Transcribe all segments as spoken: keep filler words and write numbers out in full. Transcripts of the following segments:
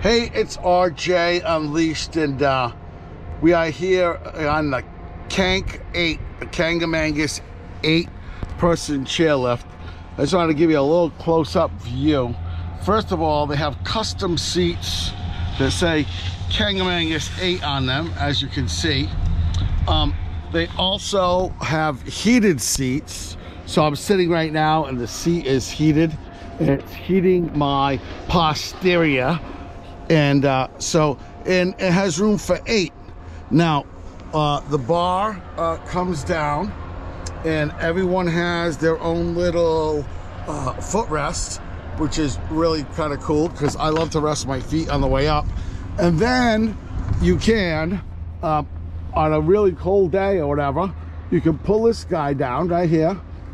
Hey, it's R J Unleashed, and uh, we are here on the Kank eight, the Kangamangas eight person chairlift. I just wanted to give you a little close-up view. First of all, they have custom seats that say Kangamangas eight on them, as you can see. Um, they also have heated seats. So I'm sitting right now and the seat is heated, and it's heating my posterior. And uh, so, and it has room for eight. Now, uh, the bar uh, comes down, and everyone has their own little uh, footrest, which is really kind of cool because I love to rest my feet on the way up. And then you can, uh, on a really cold day or whatever, you can pull this guy down right here.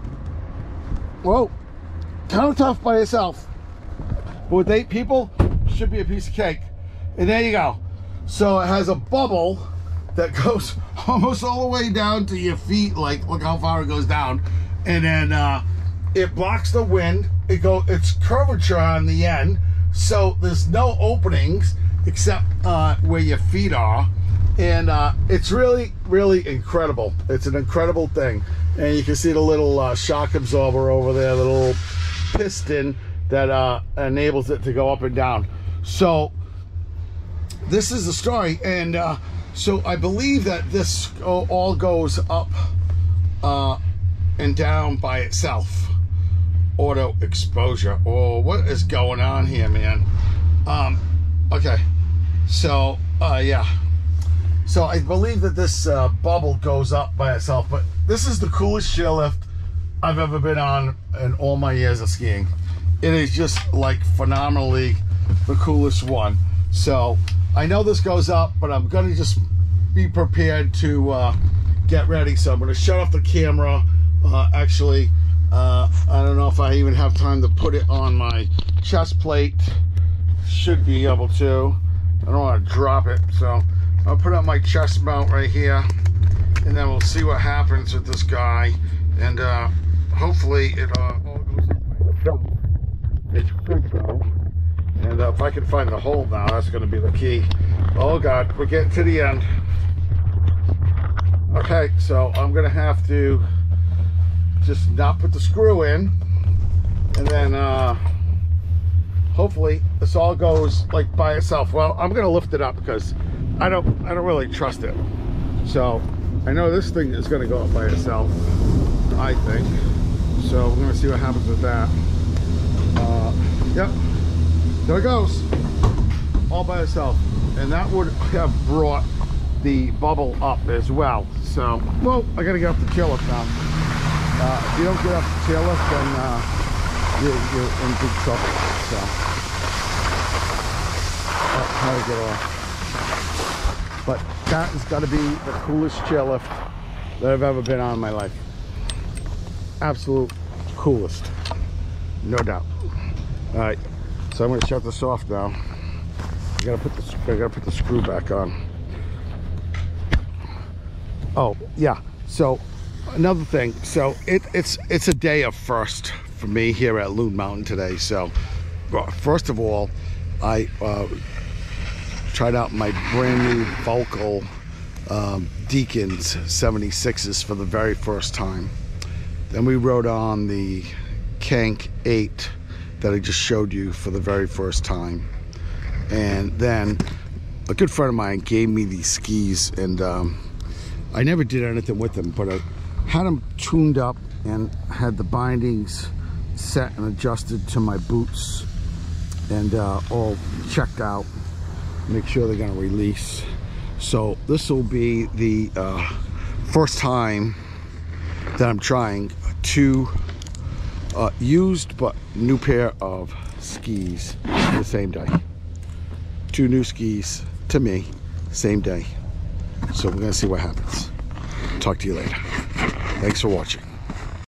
Whoa, kind of tough by yourself, but with eight people, should be a piece of cake. And there you go. So it has a bubble that goes almost all the way down to your feet. Like, look how far it goes down. And then uh, it blocks the wind. It go, it's curvature on the end, so there's no openings except uh, where your feet are. And uh, it's really, really incredible. It's an incredible thing. And you can see the little uh, shock absorber over there, the little piston that uh, enables it to go up and down. So this is the story, and uh, so I believe that this all goes up uh, and down by itself. Auto exposure. Oh, what is going on here, man? Um, okay, so uh, yeah. So I believe that this uh, bubble goes up by itself, but this is the coolest chairlift I've ever been on in all my years of skiing. It is just like phenomenally the coolest one. So I know this goes up, but I'm gonna just be prepared to uh, get ready. So I'm gonna shut off the camera. Uh, actually, uh, I don't know if I even have time to put it on my chest plate. Should be able to. I don't want to drop it, so I'll put on my chest mount right here, and then we'll see what happens with this guy. And uh, hopefully it uh, all goes up by itself. It should go. And uh, if I can find the hole now, that's going to be the key. Oh God, we're getting to the end. Okay, so I'm going to have to just not put the screw in, and then uh, hopefully this all goes like by itself. Well, I'm going to lift it up because I don't, I don't really trust it. So I know this thing is going to go up by itself, I think. So we're going to see what happens with that. Uh, yep, there it goes, all by itself. And that would have brought the bubble up as well. So, well, I gotta get off the chairlift now. Uh, if you don't get off the chairlift, then uh, you're, you're in big trouble. So, uh, how to get off. But that has got to be the coolest chairlift that I've ever been on in my life. Absolute coolest, no doubt. All right, so I'm going to shut this off now. I gotta put the I gotta put the screw back on. Oh yeah. So another thing. So it, it's it's a day of first for me here at Loon Mountain today. So first of all, I uh, tried out my brand new Volkl um, Deacons seventy-sixes for the very first time. Then we rode on the Kank eight that I just showed you for the very first time. And then a good friend of mine gave me these skis, and um, I never did anything with them, but I had them tuned up and had the bindings set and adjusted to my boots, and uh, all checked out, make sure they're gonna release. So this will be the uh, first time that I'm trying two uh, used but new pair of skis the same day. Two new skis to me, same day. So we're gonna see what happens. Talk to you later. Thanks for watching.